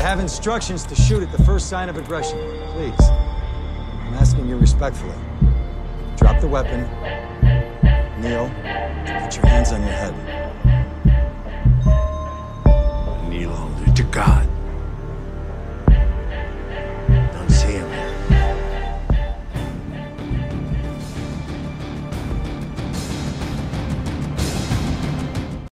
have instructions to shoot at the first sign of aggression. Please. I'm asking you respectfully. Drop the weapon, kneel, and put your hands on your head.